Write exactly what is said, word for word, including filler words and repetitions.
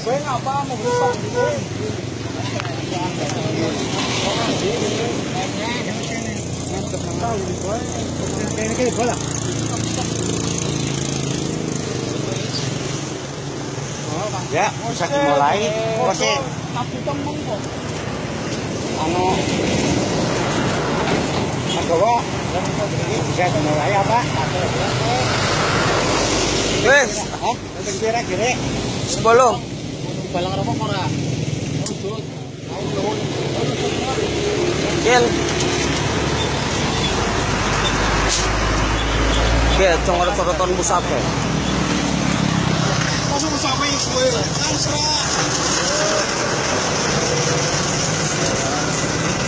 Gue ngapa mau besok gitu? Ya, bisa dimulai. Oke. Anu, Agowo, bisa dimulai apa? Wes, kira-kira sepuluh. Balang rokok ora. Kel. Kel, congor toroton musabe. Masuk musabe kowe. Langsung.